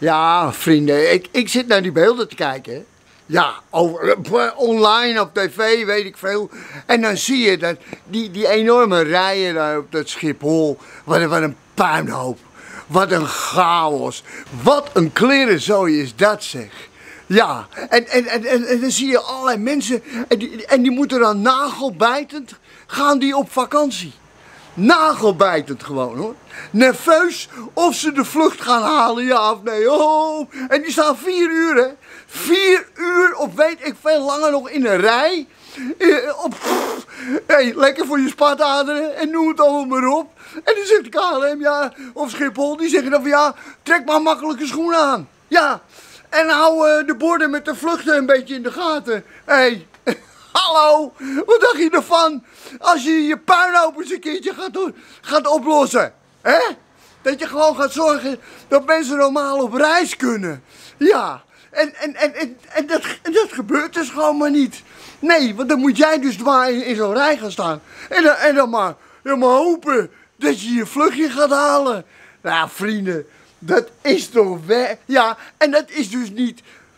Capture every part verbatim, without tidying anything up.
Ja, vrienden, ik, ik zit naar die beelden te kijken. Ja, over, online op tv, weet ik veel. En dan zie je dat, die, die enorme rijen daar op dat Schiphol. Wat een, wat een puinhoop. Wat een chaos. Wat een klerenzooi is dat, zeg. Ja, en, en, en, en, en dan zie je allerlei mensen. En die, en die moeten dan nagelbijtend gaan die op vakantie. Nagelbijtend gewoon, hoor. Nerveus of ze de vlucht gaan halen, ja of nee. Oh, en die staan vier uur, hè. Vier uur of weet ik veel langer nog in een rij. Eh, op, hey, lekker voor je spataderen en noem het allemaal maar op. En dan zegt de K L M, ja, of Schiphol, die zeggen dan van ja, trek maar makkelijke schoenen aan. Ja, en hou uh, de borden met de vluchten een beetje in de gaten. Hé. Hey. Hallo, wat dacht je ervan als je je puinhoop eens een keertje gaat, gaat oplossen? Hè? Dat je gewoon gaat zorgen dat mensen normaal op reis kunnen. Ja, en, en, en, en, en, dat, en dat gebeurt dus gewoon maar niet. Nee, want dan moet jij dus maar in, in zo'n rij gaan staan. En dan, en dan maar, dan maar hopen dat je je vluchtje gaat halen. Nou, vrienden, dat is toch weg. Ja, en dat is dus niet...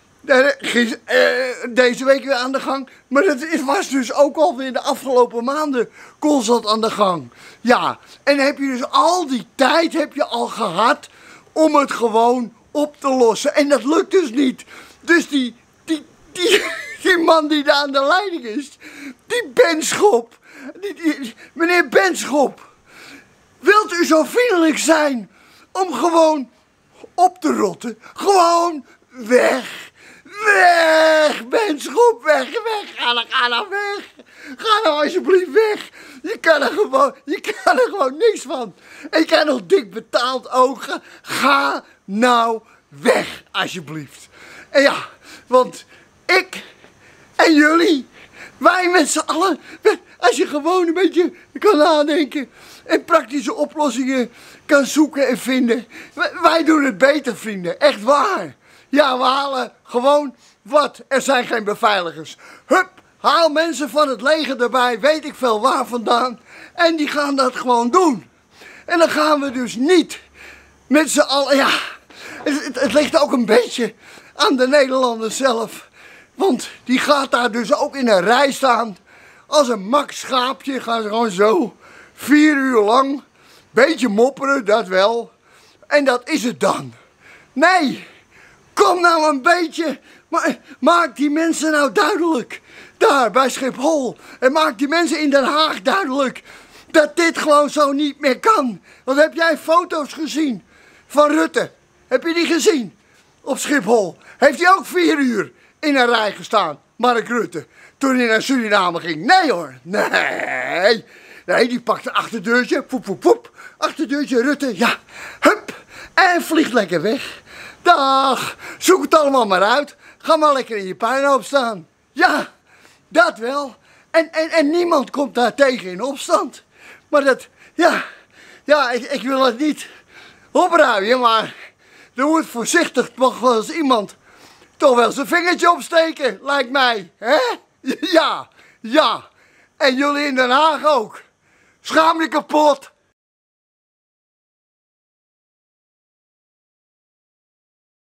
Deze week weer aan de gang, maar dat was dus ook alweer de afgelopen maanden constant aan de gang. Ja, en heb je dus al die tijd heb je al gehad om het gewoon op te lossen. En dat lukt dus niet. Dus die, die, die, die man die daar aan de leiding is, die Benschop, die, die, meneer Benschop, wilt u zo vriendelijk zijn om gewoon op te rotten? Gewoon weg. Weg, Benschop, weg, weg, ga dan, ga dan weg. Ga nou alsjeblieft weg. Je kan er gewoon, je kan er gewoon niks van. En je krijgt nog dik betaald ook. Ga, ga nou weg, alsjeblieft. En ja, want ik en jullie, wij met z'n allen, als je gewoon een beetje kan nadenken en praktische oplossingen kan zoeken en vinden. Wij doen het beter, vrienden, echt waar. Ja, we halen gewoon wat. Er zijn geen beveiligers. Hup, haal mensen van het leger erbij, weet ik veel waar vandaan. En die gaan dat gewoon doen. En dan gaan we dus niet met z'n allen, ja, het, het, het ligt ook een beetje aan de Nederlanders zelf. Want die gaat daar dus ook in een rij staan. Als een mak schaapje gaan ze gewoon zo, vier uur lang, beetje mopperen, dat wel. En dat is het dan. Nee. Kom nou een beetje, maar maak die mensen nou duidelijk, daar bij Schiphol. En maak die mensen in Den Haag duidelijk dat dit gewoon zo niet meer kan. Want heb jij foto's gezien van Rutte? Heb je die gezien op Schiphol? Heeft hij ook vier uur in een rij gestaan, Mark Rutte, toen hij naar Suriname ging? Nee hoor, nee. Nee, die pakt een achterdeurtje, poep, poep, poep. Achterdeurtje, Rutte, ja, hup, en vliegt lekker weg. Dag, zoek het allemaal maar uit. Ga maar lekker in je puinhoop staan. Ja, dat wel. En, en, en niemand komt daar tegen in opstand. Maar dat, ja, ja, ik, ik wil het niet opruien, maar er moet voorzichtig toch wel eens iemand toch wel zijn vingertje opsteken, lijkt mij. Hè? Ja, ja. En jullie in Den Haag ook. Schaam je kapot.